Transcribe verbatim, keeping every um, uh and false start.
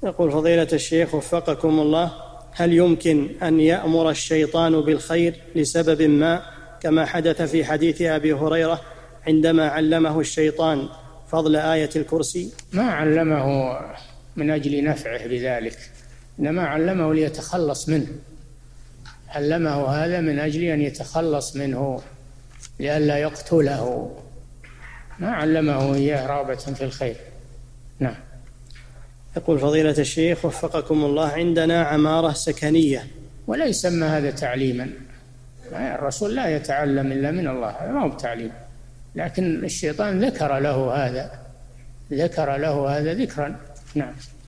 يقول فضيلة الشيخ وفقكم الله: هل يمكن أن يأمر الشيطان بالخير لسبب ما، كما حدث في حديث أبي هريرة عندما علمه الشيطان فضل آية الكرسي؟ ما علمه من أجل نفعه بذلك، إنما علمه ليتخلص منه، علمه هذا من أجل أن يتخلص منه لئلا يقتله، ما علمه إياه رغبة في الخير. نعم. يقول فضيلة الشيخ وفقكم الله: عندنا عمارة سكنية. ولا يسمى هذا تعليما، الرسول لا يتعلم إلا من الله، هذا ما هو بتعليم، لكن الشيطان ذكر له هذا، ذكر له هذا ذكرا. نعم.